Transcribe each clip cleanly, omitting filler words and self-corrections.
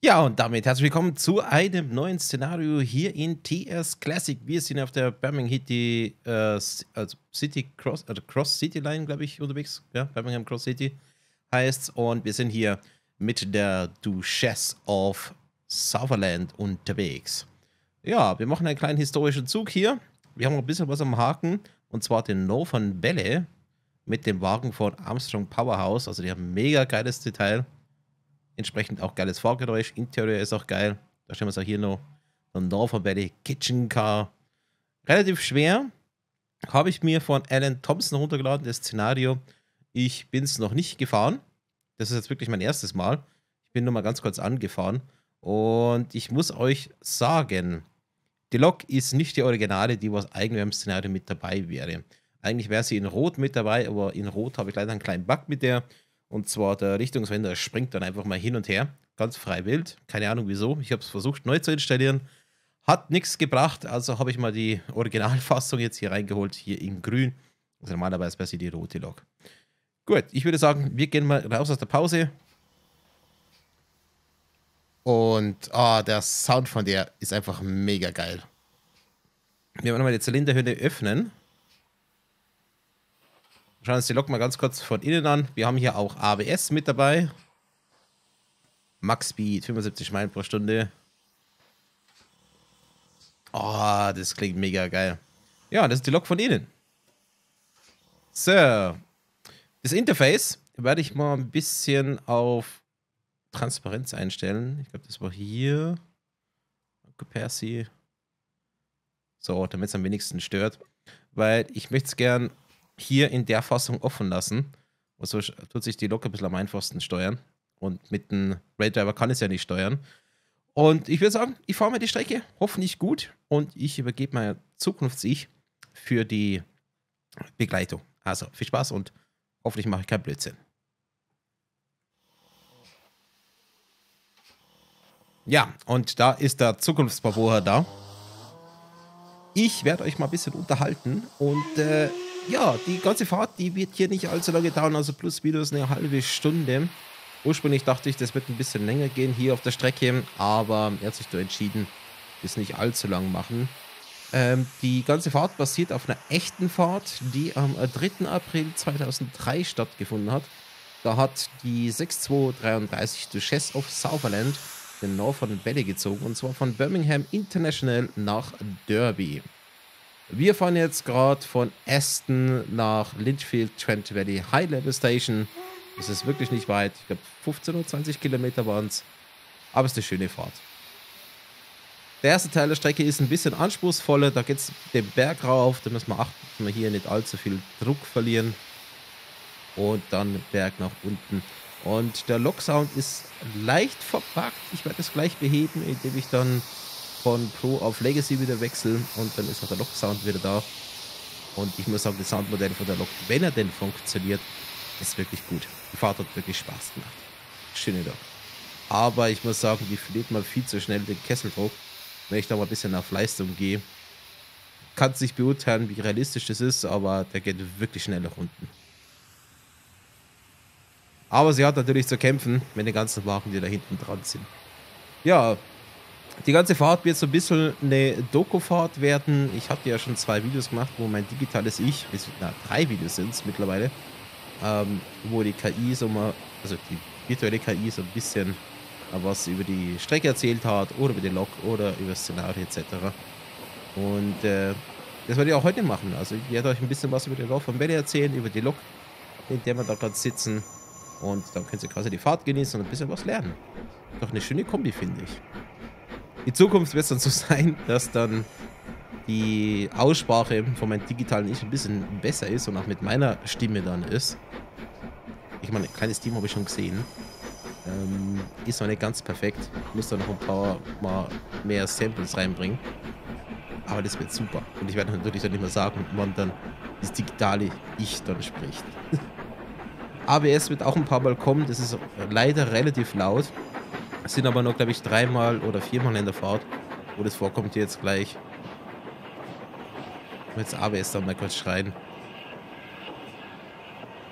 Ja, und damit herzlich willkommen zu einem neuen Szenario hier in TS Classic. Wir sind auf der Birmingham City, also City Cross, also Cross City Line, glaube ich, unterwegs. Ja, Birmingham Cross City heißt's. Und wir sind hier mit der Duchess of Sutherland unterwegs. Ja, wir machen einen kleinen historischen Zug hier. Wir haben noch ein bisschen was am Haken. Und zwar den Northern Valley mit dem Wagen von Armstrong Powerhouse. Also die haben ein mega geiles Detail. Entsprechend auch geiles Fahrgeräusch. Interieur ist auch geil. Da stellen wir es auch hier noch. Ein Northern Valley Kitchen Car. Relativ schwer. Habe ich mir von Alan Thompson runtergeladen, das Szenario. Ich bin es noch nicht gefahren. Das ist jetzt wirklich mein erstes Mal. Ich bin nur mal ganz kurz angefahren. Und ich muss euch sagen, die Lok ist nicht die Originale, die was eigentlich im Szenario mit dabei wäre. Eigentlich wäre sie in Rot mit dabei, aber in Rot habe ich leider einen kleinen Bug mit der. Und zwar der Richtungswender springt dann einfach mal hin und her. Ganz frei wild. Keine Ahnung wieso. Ich habe es versucht neu zu installieren. Hat nichts gebracht. Also habe ich mal die Originalfassung jetzt hier reingeholt. Hier in grün. Also normalerweise wäre sie die rote Lok. Gut, ich würde sagen, wir gehen mal raus aus der Pause. Und der Sound von der ist einfach mega geil. Wir werden mal die Zylinderhülle öffnen. Schauen uns die Lok mal ganz kurz von innen an. Wir haben hier auch ABS mit dabei. Max Speed, 75 Meilen pro Stunde. Oh, das klingt mega geil. Ja, das ist die Lok von innen. So. Das Interface werde ich mal ein bisschen auf Transparenz einstellen. Ich glaube, das war hier. Percy. So, damit es am wenigsten stört. Weil ich möchte es gern hier in der Fassung offen lassen. Und so tut sich die Lok ein bisschen am einfachsten steuern. Und mit dem Raydriver kann es ja nicht steuern. Und ich würde sagen, ich fahre mal die Strecke, hoffentlich gut. Und ich übergebe mein Zukunfts-Ich für die Begleitung. Also viel Spaß und hoffentlich mache ich keinen Blödsinn. Ja, und da ist der Zukunftsbarboa da. Ich werde euch mal ein bisschen unterhalten und ja, die ganze Fahrt, die wird hier nicht allzu lange dauern, also plus minus eine halbe Stunde. Ursprünglich dachte ich, das wird ein bisschen länger gehen hier auf der Strecke, aber er hat sich da entschieden, das nicht allzu lang machen. Die ganze Fahrt basiert auf einer echten Fahrt, die am 3. April 2003 stattgefunden hat. Da hat die 6233 Duchess of Sutherland den Northern Valley gezogen, und zwar von Birmingham International nach Derby. Wir fahren jetzt gerade von Aston nach Lichfield Trent Valley High Level Station. Das ist wirklich nicht weit. Ich glaube 15 oder 20 Kilometer waren es. Aber es ist eine schöne Fahrt. Der erste Teil der Strecke ist ein bisschen anspruchsvoller. Da geht es den Berg rauf. Da müssen wir achten, dass wir hier nicht allzu viel Druck verlieren. Und dann Berg nach unten. Und der Lok-Sound ist leicht verpackt. Ich werde das gleich beheben, indem ich dann von Pro auf Legacy wieder wechseln. Und dann ist auch der Lok-Sound wieder da. Und ich muss sagen, das Soundmodell von der Lok, wenn er denn funktioniert, ist wirklich gut. Die Fahrt hat wirklich Spaß gemacht. Schöne Lok. Aber ich muss sagen, die verliert mal viel zu schnell den Kesseldruck. Wenn ich da mal ein bisschen auf Leistung gehe, kann es nicht beurteilen, wie realistisch das ist, aber der geht wirklich schnell nach unten. Aber sie hat natürlich zu kämpfen mit den ganzen Wagen, die da hinten dran sind. Ja, die ganze Fahrt wird so ein bisschen eine Doku-Fahrt werden. Ich hatte ja schon 2 Videos gemacht, wo mein digitales Ich, 3 Videos sind es mittlerweile, wo die KI so mal, also die virtuelle KI so ein bisschen was über die Strecke erzählt hat oder über die Lok oder über das Szenario etc. Und das werde ich auch heute machen. Also ich werde euch ein bisschen was über den Northern Valley erzählen, über die Lok, in der wir da gerade sitzen. Und dann könnt ihr quasi die Fahrt genießen und ein bisschen was lernen. Doch eine schöne Kombi, finde ich. In Zukunft wird es dann so sein, dass dann die Aussprache von meinem digitalen Ich ein bisschen besser ist und auch mit meiner Stimme dann ist. Ich meine, ein kleines Team habe ich schon gesehen. Ist noch nicht ganz perfekt. Ich muss da noch ein paar mal mehr Samples reinbringen. Aber das wird super. Und ich werde natürlich dann nicht mehr sagen, wann dann das digitale Ich dann spricht. ABS wird auch ein paar Mal kommen. Das ist leider relativ laut. Es sind aber noch, glaube ich, 3-mal oder 4-mal in der Fahrt, wo das vorkommt jetzt gleich. Jetzt ABS dann mal kurz schreien.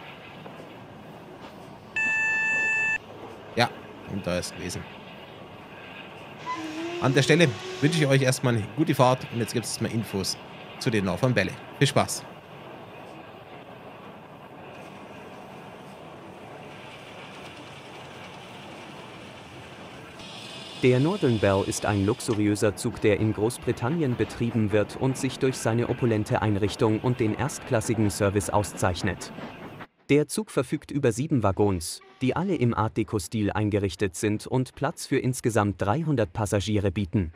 Ja, und da ist gewesen. An der Stelle wünsche ich euch erstmal eine gute Fahrt und jetzt gibt es mal Infos zu den Northern Valley. Viel Spaß! Der Northern Belle ist ein luxuriöser Zug, der in Großbritannien betrieben wird und sich durch seine opulente Einrichtung und den erstklassigen Service auszeichnet. Der Zug verfügt über 7 Waggons, die alle im Art Deco-Stil eingerichtet sind und Platz für insgesamt 300 Passagiere bieten.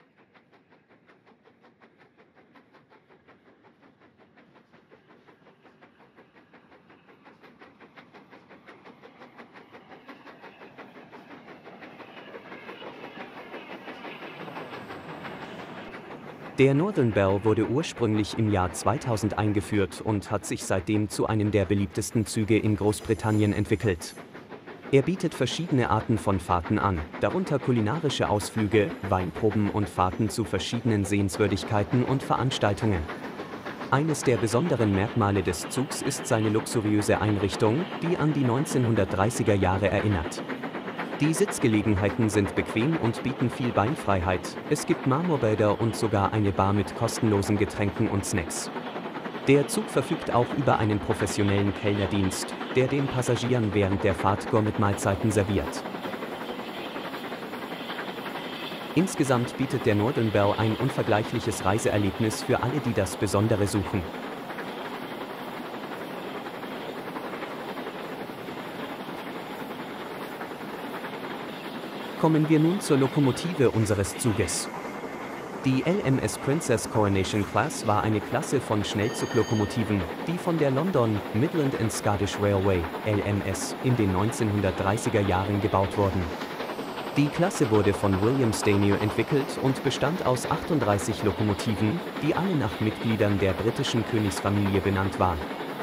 Der Northern Belle wurde ursprünglich im Jahr 2000 eingeführt und hat sich seitdem zu einem der beliebtesten Züge in Großbritannien entwickelt. Er bietet verschiedene Arten von Fahrten an, darunter kulinarische Ausflüge, Weinproben und Fahrten zu verschiedenen Sehenswürdigkeiten und Veranstaltungen. Eines der besonderen Merkmale des Zugs ist seine luxuriöse Einrichtung, die an die 1930er Jahre erinnert. Die Sitzgelegenheiten sind bequem und bieten viel Beinfreiheit. Es gibt Marmorbäder und sogar eine Bar mit kostenlosen Getränken und Snacks. Der Zug verfügt auch über einen professionellen Kellnerdienst, der den Passagieren während der Fahrt Gourmet-Mahlzeiten serviert. Insgesamt bietet der Northern Belle ein unvergleichliches Reiseerlebnis für alle, die das Besondere suchen. Kommen wir nun zur Lokomotive unseres Zuges. Die LMS Princess Coronation Class war eine Klasse von Schnellzuglokomotiven, die von der London Midland and Scottish Railway (LMS) in den 1930er Jahren gebaut wurden. Die Klasse wurde von William Stanier entwickelt und bestand aus 38 Lokomotiven, die alle nach Mitgliedern der britischen Königsfamilie benannt waren.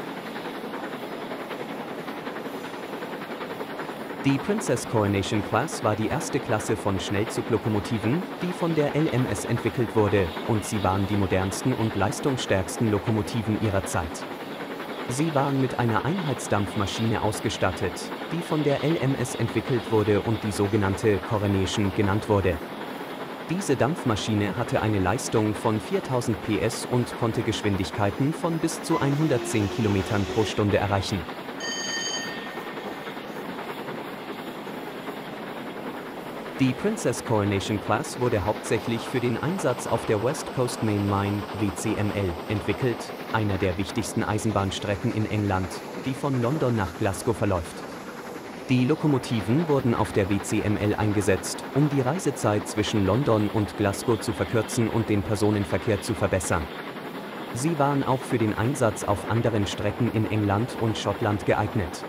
Die Princess Coronation Class war die erste Klasse von Schnellzuglokomotiven, die von der LMS entwickelt wurde, und sie waren die modernsten und leistungsstärksten Lokomotiven ihrer Zeit. Sie waren mit einer Einheitsdampfmaschine ausgestattet, die von der LMS entwickelt wurde und die sogenannte Coronation genannt wurde. Diese Dampfmaschine hatte eine Leistung von 4000 PS und konnte Geschwindigkeiten von bis zu 110 km pro Stunde erreichen. Die Princess Coronation Class wurde hauptsächlich für den Einsatz auf der West Coast Main Line (WCML) entwickelt, einer der wichtigsten Eisenbahnstrecken in England, die von London nach Glasgow verläuft. Die Lokomotiven wurden auf der WCML eingesetzt, um die Reisezeit zwischen London und Glasgow zu verkürzen und den Personenverkehr zu verbessern. Sie waren auch für den Einsatz auf anderen Strecken in England und Schottland geeignet.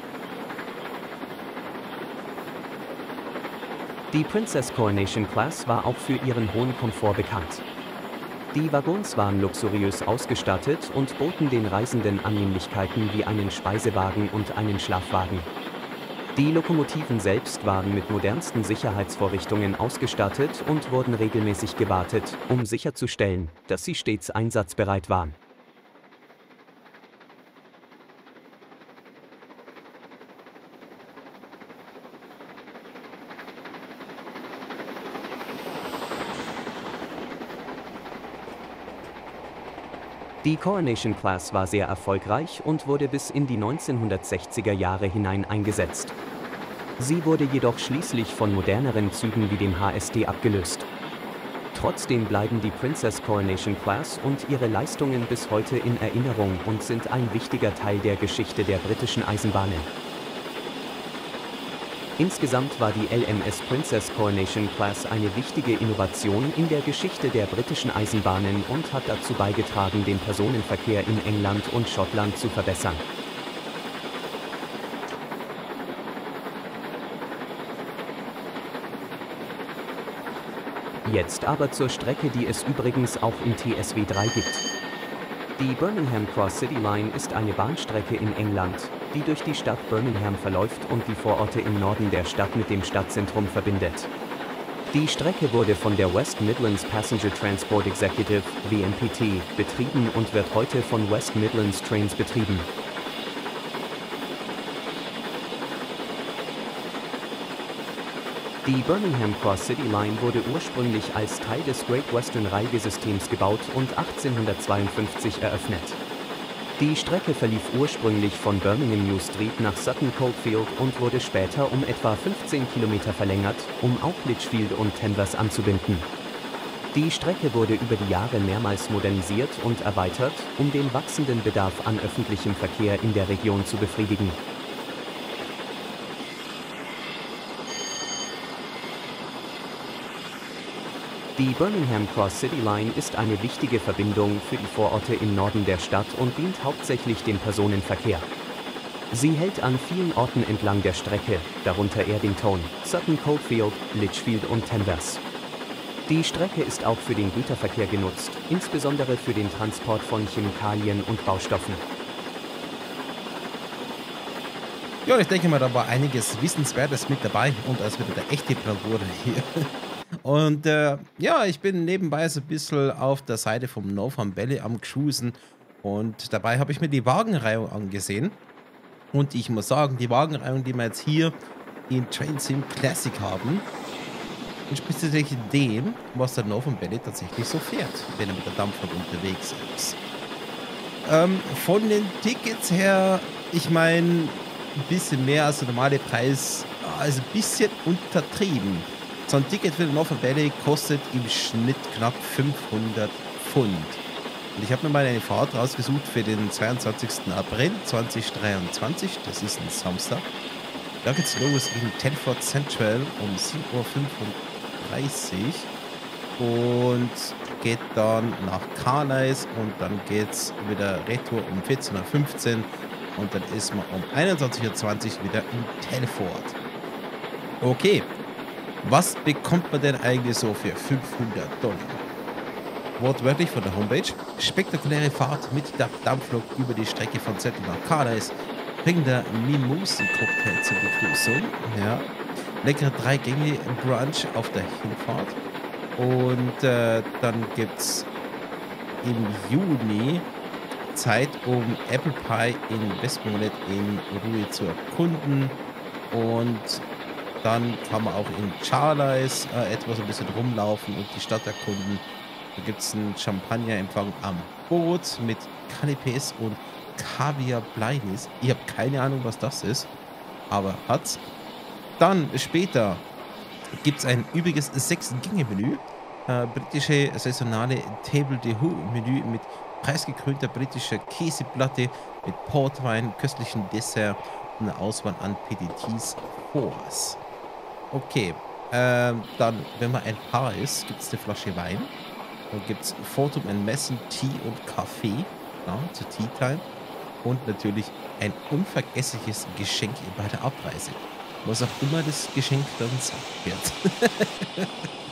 Die Princess Coronation Class war auch für ihren hohen Komfort bekannt. Die Waggons waren luxuriös ausgestattet und boten den Reisenden Annehmlichkeiten wie einen Speisewagen und einen Schlafwagen. Die Lokomotiven selbst waren mit modernsten Sicherheitsvorrichtungen ausgestattet und wurden regelmäßig gewartet, um sicherzustellen, dass sie stets einsatzbereit waren. Die Coronation Class war sehr erfolgreich und wurde bis in die 1960er Jahre hinein eingesetzt. Sie wurde jedoch schließlich von moderneren Zügen wie dem HSD abgelöst. Trotzdem bleiben die Princess Coronation Class und ihre Leistungen bis heute in Erinnerung und sind ein wichtiger Teil der Geschichte der britischen Eisenbahnen. Insgesamt war die LMS Princess Coronation Class eine wichtige Innovation in der Geschichte der britischen Eisenbahnen und hat dazu beigetragen, den Personenverkehr in England und Schottland zu verbessern. Jetzt aber zur Strecke, die es übrigens auch in TSW 3 gibt. Die Birmingham Cross City Line ist eine Bahnstrecke in England, die durch die Stadt Birmingham verläuft und die Vororte im Norden der Stadt mit dem Stadtzentrum verbindet. Die Strecke wurde von der West Midlands Passenger Transport Executive (WMPT) betrieben und wird heute von West Midlands Trains betrieben. Die Birmingham Cross City Line wurde ursprünglich als Teil des Great Western Reisesystems gebaut und 1852 eröffnet. Die Strecke verlief ursprünglich von Birmingham New Street nach Sutton Coldfield und wurde später um etwa 15 Kilometer verlängert, um auch Litchfield und Danvers anzubinden. Die Strecke wurde über die Jahre mehrmals modernisiert und erweitert, um den wachsenden Bedarf an öffentlichem Verkehr in der Region zu befriedigen. Die Birmingham Cross City Line ist eine wichtige Verbindung für die Vororte im Norden der Stadt und dient hauptsächlich dem Personenverkehr. Sie hält an vielen Orten entlang der Strecke, darunter Erdington, Sutton Coldfield, Litchfield und Danvers. Die Strecke ist auch für den Güterverkehr genutzt, insbesondere für den Transport von Chemikalien und Baustoffen. Ja, ich denke mal, da war einiges Wissenswertes mit dabei und als wieder der echte Bravour hier. Und ja, ich bin nebenbei so ein bisschen auf der Seite vom Northern Valley am Cruisen und dabei habe ich mir die Wagenreihung angesehen. Und ich muss sagen, die Wagenreihung, die wir jetzt hier in Train Sim Classic haben, entspricht tatsächlich dem, was der Northern Valley tatsächlich so fährt, wenn er mit der Dampflok unterwegs ist. Von den Tickets her, ich meine, ein bisschen mehr als der normale Preis, also ein bisschen untertrieben. So ein Ticket für den Northern Valley kostet im Schnitt knapp 500 Pfund. Und ich habe mir mal eine Fahrt rausgesucht für den 22. April 2023. Das ist ein Samstag. Da geht's los in Telford Central um 7:35 Uhr und geht dann nach Carlisle und dann geht's wieder retour um 14:15 Uhr und dann ist man um 21:20 Uhr wieder in Telford. Okay. Was bekommt man denn eigentlich so für 500 $? Wortwörtlich von der Homepage. Spektakuläre Fahrt mit der Dampflok über die Strecke von Seattle nach Carlisle. Bringender Mimosen-Cocktail zur Begrüßung. Ja. Leckere 3-Gänge-Brunch auf der Hinfahrt. Und dann gibt es im Juni Zeit, um Apple Pie in Westmoreland in Ruhe zu erkunden. Und dann kann man auch in Charlies etwas ein bisschen rumlaufen und die Stadt erkunden. Da gibt es einen Champagnerempfang am Boot mit Canapés und Kaviar Blinis. Ich habe keine Ahnung, was das ist, aber hat's. Dann später gibt es ein übriges 6-Gänge-Menü. Britische saisonale Table d'Hote-Menü mit preisgekrönter britischer Käseplatte, mit Portwein, köstlichen Dessert und einer Auswahl an Petits Fours. Okay, dann, wenn man ein Paar ist, gibt es eine Flasche Wein. Dann gibt es Fortum and Messen, Tee und Kaffee, ja, zur Tea Time. Und natürlich ein unvergessliches Geschenk bei der Abreise. Was auch immer das Geschenk dann sein wird.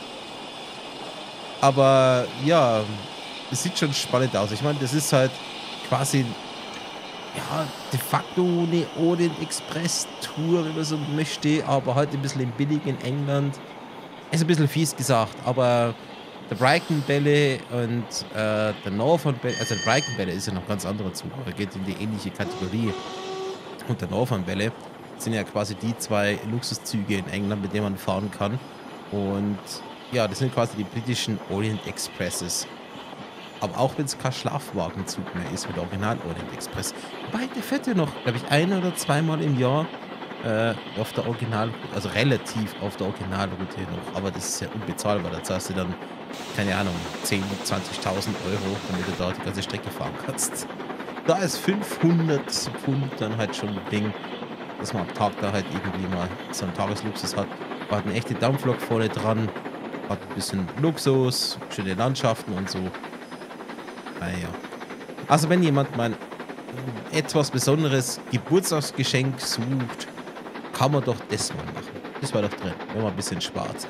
Aber ja, es sieht schon spannend aus. Ich meine, das ist halt quasi, ja, de facto eine Orient Express Tour, wenn man so möchte, aber halt ein bisschen im billigen England. Ist ein bisschen fies gesagt, aber der Brighton Belle und der Northern Belle, also der Brighton Belle ist ja noch ganz anderer Zug, aber geht in die ähnliche Kategorie. Und der Northern Belle sind ja quasi die zwei Luxuszüge in England, mit denen man fahren kann. Und ja, das sind quasi die britischen Orient Expresses. Aber auch wenn es kein Schlafwagenzug mehr ist mit Original Orient Express. Wobei der fährt ja noch, glaube ich, ein- oder zweimal im Jahr auf der Original, also relativ auf der Originalroute noch. Aber das ist ja unbezahlbar. Da zahlst du dann, keine Ahnung, 10.000, 20.000 Euro, damit du da die ganze Strecke fahren kannst. Da ist 500 Pfund dann halt schon ein Ding, dass man am Tag da halt irgendwie mal so einen Tagesluxus hat. War halt eine echte Dampflok vorne dran, hat ein bisschen Luxus, schöne Landschaften und so. Naja. Also wenn jemand mal ein etwas besonderes Geburtstagsgeschenk sucht, kann man doch das mal machen. Das war doch drin, wenn man ein bisschen spart.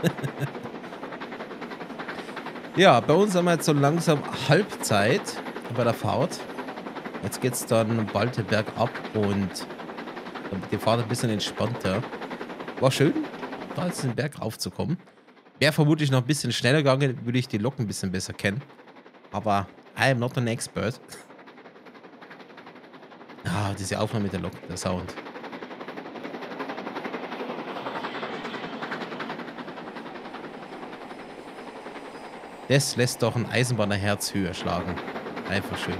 Ja, bei uns haben wir jetzt so langsam Halbzeit bei der Fahrt. Jetzt geht es dann bald bergab und dann wird die Fahrt ein bisschen entspannter. War schön, da jetzt den Berg raufzukommen. Wäre vermutlich noch ein bisschen schneller gegangen, würde ich die Locken ein bisschen besser kennen. Aber I am not an expert. Ah, diese Aufnahme mit der Lok, der Sound. Das lässt doch ein Eisenbahnerherz höher schlagen. Einfach schön.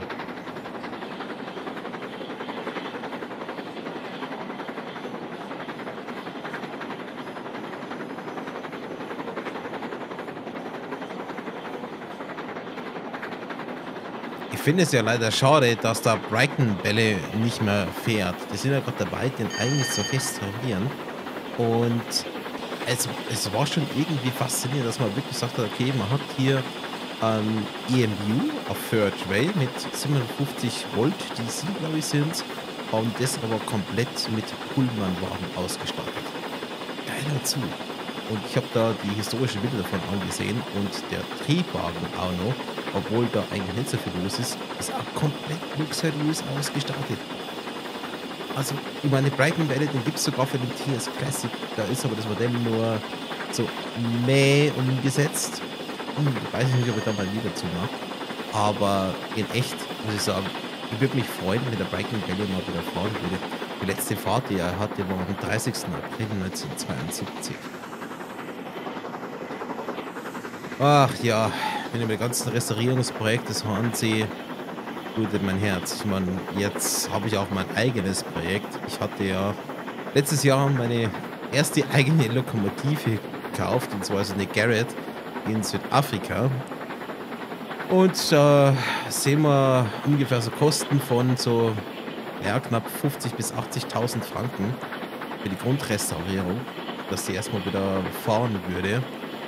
Ich finde es ja leider schade, dass da Brighton Bälle nicht mehr fährt. Die sind ja gerade dabei, den eigentlich zu restaurieren. Und es war schon irgendwie faszinierend, dass man wirklich sagt, okay, man hat hier EMU auf Third Rail mit 750 Volt DC, glaube ich, sind. Und das aber komplett mit Pullmanwagen ausgestattet. Geiler Zug. Und ich habe da die historischen Bilder davon angesehen und der Triebwagen auch noch, obwohl da eigentlich nicht so viel los ist auch komplett luxuriös ausgestattet. Also, ich meine, Brighton Valley, den gibt es sogar für den TS Classic. Da ist aber das Modell nur so umgesetzt. Ich weiß nicht, ob ich da mal wieder zu mache. Aber in echt, muss ich sagen, ich würde mich freuen, wenn der Brighton Valley mal wieder fahren würde. Die letzte Fahrt, die er hatte, war am 30. April 1972. Ach ja, wenn ich mir die ganzen Restaurierungsprojekte so ansehe, blutet mein Herz. Ich meine, jetzt habe ich auch mein eigenes Projekt. Ich hatte ja letztes Jahr meine erste eigene Lokomotive gekauft, und zwar so eine Garrett in Südafrika. Und da sehen wir ungefähr so Kosten von so knapp 50.000 bis 80.000 Franken für die Grundrestaurierung, dass die erstmal wieder fahren würde.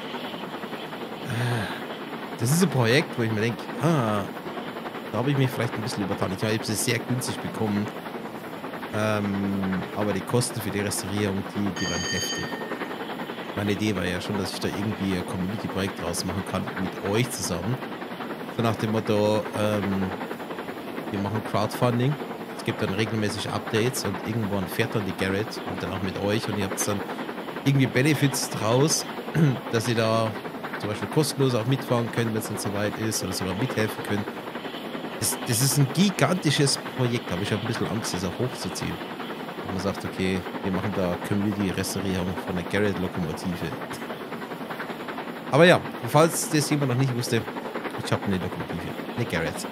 Das ist ein Projekt, wo ich mir denke, da habe ich mich vielleicht ein bisschen übertan. Ich habe sie sehr günstig bekommen. Aber die Kosten für die Restaurierung, die waren heftig. Meine Idee war ja schon, dass ich da irgendwie ein Community-Projekt draus machen kann mit euch zusammen. So nach dem Motto, wir machen Crowdfunding. Es gibt dann regelmäßig Updates und irgendwann fährt dann die Garrett und dann auch mit euch und ihr habt dann irgendwie Benefits draus, dass ihr da zum Beispiel kostenlos auch mitfahren könnt, wenn es dann soweit ist, oder sogar mithelfen könnt. Das ist ein gigantisches Projekt, aber ich habe ein bisschen Angst, das auch hochzuziehen. Und man sagt, okay, wir machen da Community-Restaurierung von der Garrett-Lokomotive. Aber ja, falls das jemand noch nicht wusste, ich habe eine Lokomotive, eine Garrett.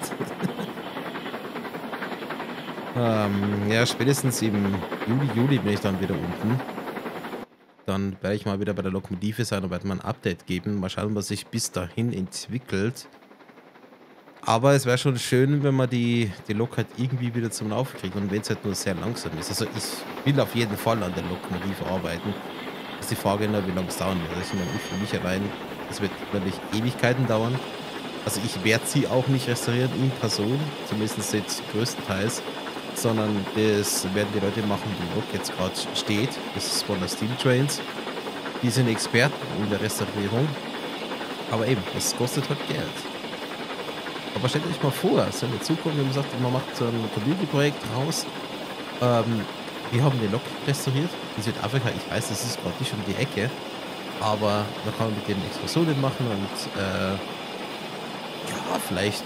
Ja, spätestens im Juli bin ich dann wieder unten. Dann werde ich mal wieder bei der Lokomotive sein und werde mal ein Update geben. Mal schauen, was sich bis dahin entwickelt. Aber es wäre schon schön, wenn man die Lok halt irgendwie wieder zum Laufen kriegt. Und wenn es halt nur sehr langsam ist. Also ich will auf jeden Fall an der Lokomotive arbeiten. Das ist die Frage, wie lange es dauern wird. Also ich meine, für mich allein, das wird natürlich Ewigkeiten dauern. Also ich werde sie auch nicht restaurieren in Person. Zumindest jetzt größtenteils. Sondern das werden die Leute machen, die Lok jetzt gerade steht. Das ist von der Steam Trains. Die sind Experten in der Restaurierung. Aber eben, es kostet halt Geld. Aber stellt euch mal vor, so in der Zukunft, wenn man sagt, man macht so ein Community-Projekt raus. Wir haben eine Lok restauriert in Südafrika. Ich weiß, das ist gerade nicht um die Ecke. Aber da kann man mit denen Exkursionen machen und ja, vielleicht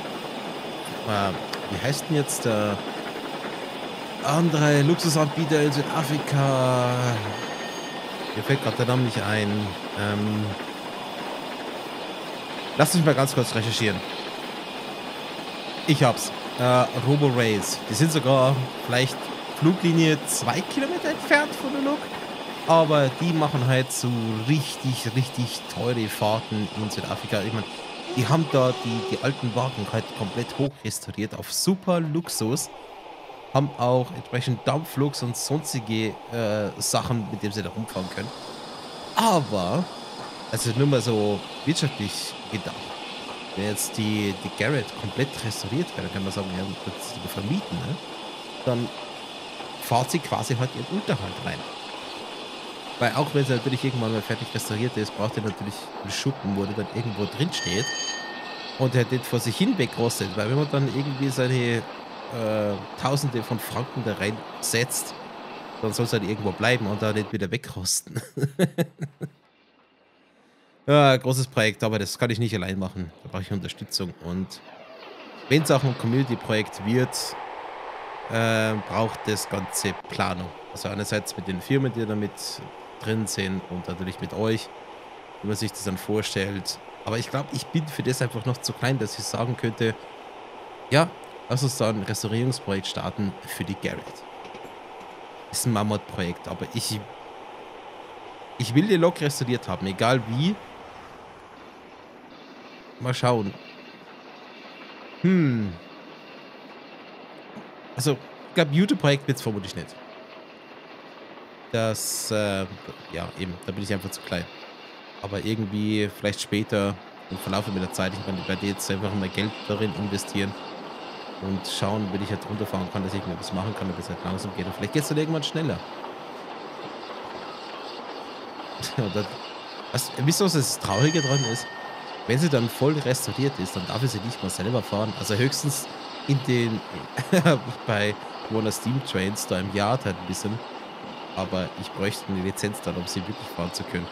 wie heißt denn jetzt der andere Luxusanbieter in Südafrika? Mir fällt gerade der Name nicht ein. Lasst mich mal ganz kurz recherchieren. Ich hab's. Robo Rails. Die sind sogar vielleicht Fluglinie 2 Kilometer entfernt von der Lok. Aber die machen halt so richtig, richtig teure Fahrten in Südafrika. Ich meine, die haben da die alten Wagen halt komplett hochrestauriert auf super Luxus. Haben auch entsprechend Dampfloks und sonstige Sachen, mit denen sie da rumfahren können. Aber, also nur mal so wirtschaftlich gedacht, wenn jetzt die Garrett komplett restauriert wäre, dann kann man sagen, ja, das ist vermieten, ne? Dann fahrt sie quasi halt ihren Unterhalt rein. Weil auch wenn sie natürlich irgendwann mal fertig restauriert ist, braucht ihr natürlich einen Schuppen, wo der dann irgendwo drin steht und der nicht vor sich hin wegrostet. Weil wenn man dann irgendwie seine Tausende von Franken da reinsetzt, dann soll es halt irgendwo bleiben und da nicht wieder wegrosten. Ja, großes Projekt, aber das kann ich nicht allein machen. Da brauche ich Unterstützung. Und wenn es auch ein Community-Projekt wird, braucht das ganze Planung. Also einerseits mit den Firmen, die damit drin sind und natürlich mit euch, wie man sich das dann vorstellt. Aber ich glaube, ich bin für das einfach noch zu klein, dass ich sagen könnte, ja, lass uns da ein Restaurierungsprojekt starten für die Garrett. Ist ein Mammutprojekt, aber ich will die Lok restauriert haben, egal wie. Mal schauen. Hm. Also, ich glaube, YouTube-Projekt wird es vermutlich nicht. Das, ja, eben, da bin ich einfach zu klein. Aber irgendwie vielleicht später im Verlauf mit der Zeit, ich meine, ich werde jetzt einfach mal Geld darin investieren und schauen, wenn ich halt runterfahren kann, dass ich mir was machen kann, damit es halt langsam geht. Und vielleicht geht es dann irgendwann schneller. Oder, wisst ihr, was das Traurige dran ist? Wenn sie dann voll restauriert ist, dann darf ich sie nicht mal selber fahren. Also höchstens in den, bei Warner Steam Trains da im Yard halt ein bisschen. Aber ich bräuchte eine Lizenz dann, um sie wirklich fahren zu können.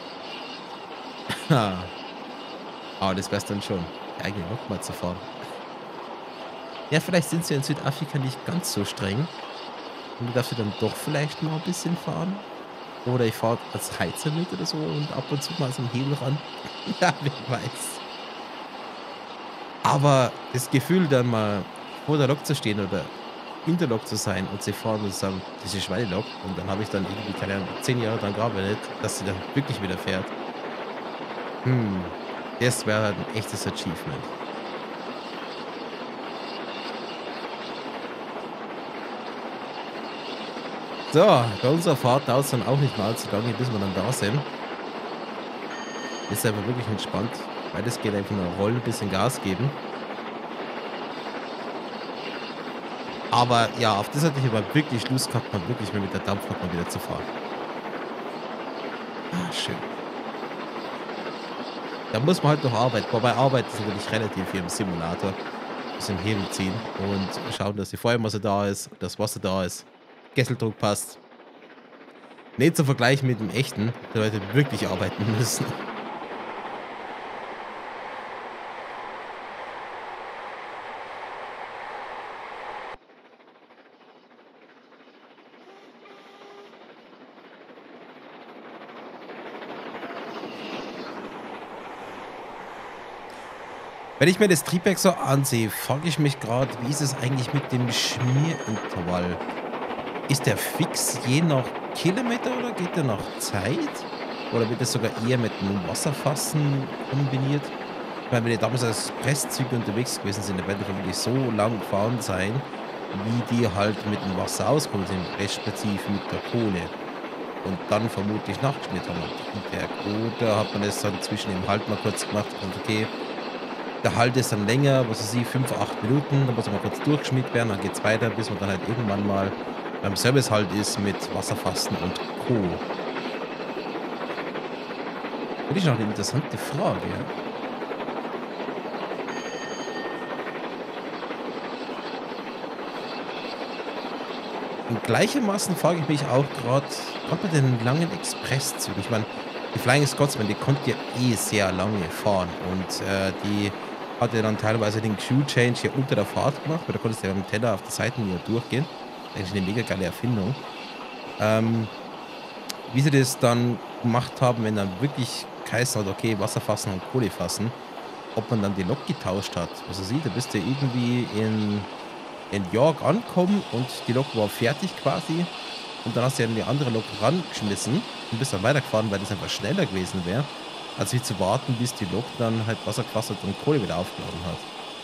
Aber das wär's dann schon. Die eigene Lok mal zu fahren. Ja, vielleicht sind sie in Südafrika nicht ganz so streng. Und du darfst sie dann doch vielleicht mal ein bisschen fahren. Oder ich fahre als Heizer mit oder so und ab und zu mal so einen Hebel ran. Ja, wer weiß. Aber das Gefühl, dann mal vor der Lok zu stehen oder in der Lok zu sein und sie fahren und sagen, das ist Schweinelok. Und dann habe ich dann irgendwie, keine Ahnung, 10 Jahre dran gearbeitet, dass sie dann wirklich wieder fährt. Das wäre halt ein echtes Achievement. So, bei unserer Fahrt dauert es dann auch nicht mal allzu lange, bis wir dann da sind. Ist einfach wirklich entspannt. Beides geht einfach nur rollen, ein bisschen Gas geben. Aber ja, auf das hatte ich aber wirklich Lust gehabt, mal wirklich mal mit der Dampflok mal wieder zu fahren. Ah, schön. Da muss man halt noch arbeiten. Wobei Arbeit ist natürlich relativ hier im Simulator. Ein bisschen Hebel ziehen und schauen, dass die Feuermasse da ist, das Wasser da ist, Kesseldruck passt. Nicht zu vergleichen mit dem echten, da Leute wirklich arbeiten müssen. Wenn ich mir das Triebwerk so ansehe, frage ich mich gerade, wie ist es eigentlich mit dem Schmierintervall? Ist der fix je nach Kilometer oder geht der nach Zeit? Oder wird das sogar eher mit einem Wasserfassen kombiniert? Ich meine, wenn ihr damals als Presszüge unterwegs gewesen sind, dann werden die vermutlich so lang gefahren sein, wie die halt mit dem Wasser auskommen sind, respektive mit der Kohle. Und dann vermutlich nachgeschmiert haben am Triebwerk. Oder hat man das dann zwischen dem Halt mal kurz gemacht und okay, der Halt ist dann länger, was weiß ich, 5, 8 Minuten, dann muss er mal kurz durchgeschmiert werden, dann geht's weiter, bis man dann halt irgendwann mal beim Service halt ist mit Wasserfassen und Co. Finde ich noch eine interessante Frage. Und gleichermaßen frage ich mich auch gerade bei den langen Expresszügen. Ich meine, die Flying Scotsman, die konnte ja eh sehr lange fahren und die hatte dann teilweise den Crew-Change hier unter der Fahrt gemacht, weil da konntest du ja mit dem Teller auf der Seitenlinie durchgehen. Eigentlich eine mega geile Erfindung. Wie sie das dann gemacht haben, wenn dann wirklich geheißen hat, okay, Wasserfassen und Kohle fassen, ob man dann die Lok getauscht hat. Also sieh, da bist du irgendwie in York angekommen und die Lok war fertig quasi. Und dann hast du ja in die andere Lok rangeschmissen und bist dann weitergefahren, weil das einfach schneller gewesen wäre, als wie zu warten, bis die Lok dann halt Wasser gefasst hat und Kohle wieder aufgeladen hat.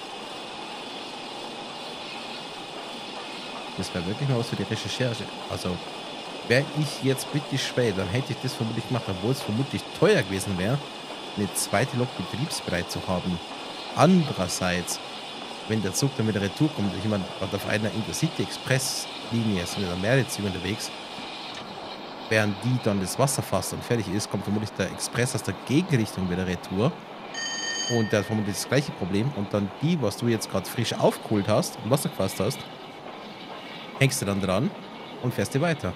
Das wäre wirklich mal was für die Recherche. Also, wäre ich jetzt britisch spät, dann hätte ich das vermutlich gemacht, obwohl es vermutlich teuer gewesen wäre, eine zweite Lok betriebsbereit zu haben. Andererseits, wenn der Zug dann wieder retour kommt, ich meine, gerade auf einer Intercity-Express-Linie sind ja mehrere Züge unterwegs, während die dann das Wasser fasst und fertig ist, kommt vermutlich der Express aus der Gegenrichtung wieder retour. Und der hat vermutlich das gleiche Problem. Und dann die, was du jetzt gerade frisch aufgeholt hast und Wasser gefasst hast, hängst du dann dran und fährst dir weiter.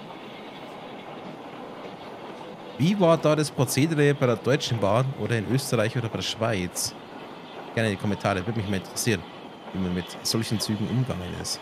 Wie war da das Prozedere bei der Deutschen Bahn oder in Österreich oder bei der Schweiz? Gerne in die Kommentare, würde mich mal interessieren, wie man mit solchen Zügen umgegangen ist.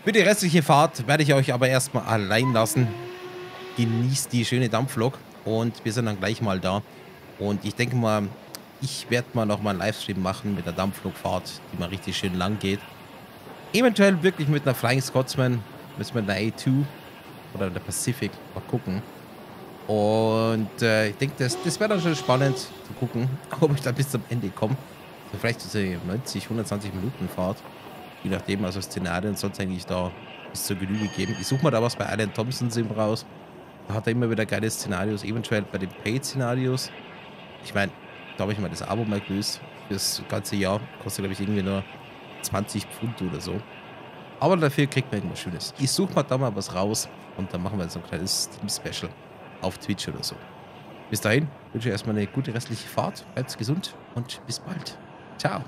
Für die restliche Fahrt werde ich euch aber erstmal allein lassen. Genießt die schöne Dampflok und wir sind dann gleich mal da. Und ich denke mal, ich werde mal noch mal einen Livestream machen mit der Dampflokfahrt, die mal richtig schön lang geht. Eventuell wirklich mit einer Flying Scotsman, mit einer A2 oder der Pacific. Mal gucken. Und ich denke, das wäre dann schon spannend zu gucken, ob ich da bis zum Ende komme. Also vielleicht diese 90, 120 Minuten Fahrt. Je nachdem, also Szenarien sonst eigentlich da bis zur Genüge geben. Ich suche mal da was bei Alan Thompson Sim raus. Da hat er immer wieder geile Szenarios, eventuell bei den Paid-Szenarios. Ich meine, da habe ich mal das Abo mal gelöst. Das ganze Jahr kostet, glaube ich, irgendwie nur 20 Pfund oder so. Aber dafür kriegt man irgendwas Schönes. Ich suche mal da mal was raus und dann machen wir so ein kleines Steam-Special auf Twitch oder so. Bis dahin wünsche ich erstmal eine gute restliche Fahrt. Bleibt gesund und bis bald. Ciao.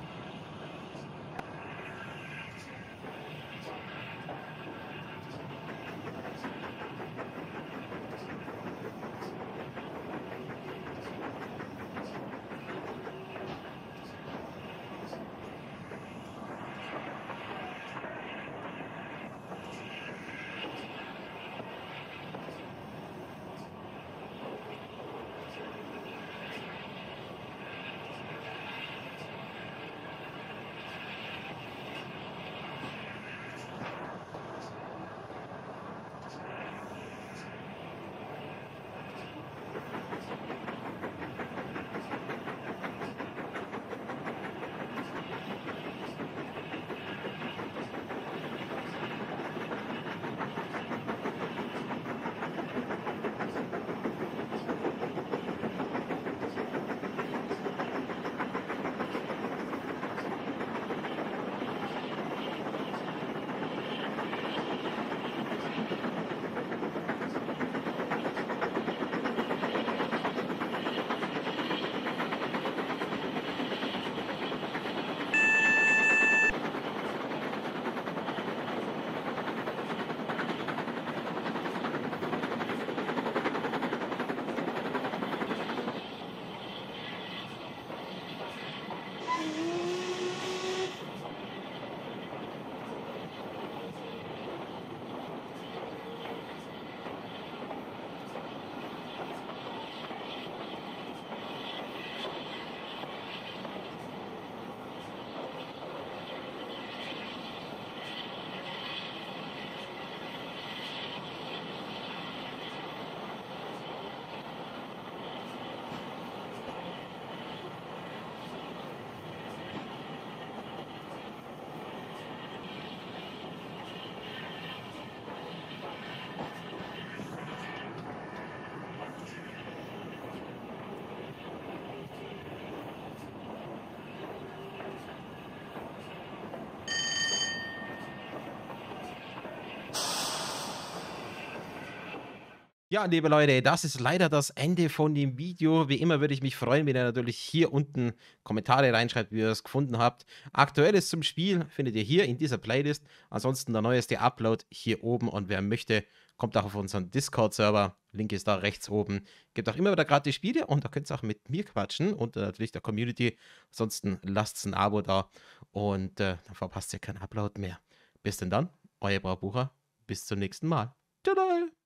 Ja, liebe Leute, das ist leider das Ende von dem Video. Wie immer würde ich mich freuen, wenn ihr natürlich hier unten Kommentare reinschreibt, wie ihr es gefunden habt. Aktuelles zum Spiel findet ihr hier in dieser Playlist. Ansonsten der neueste Upload hier oben und wer möchte, kommt auch auf unseren Discord-Server. Link ist da rechts oben. Gibt auch immer wieder gratis Spiele und da könnt ihr auch mit mir quatschen und natürlich der Community. Ansonsten lasst ein Abo da und dann verpasst ihr keinen Upload mehr. Bis denn dann, euer Braubucher. Bis zum nächsten Mal. Tada!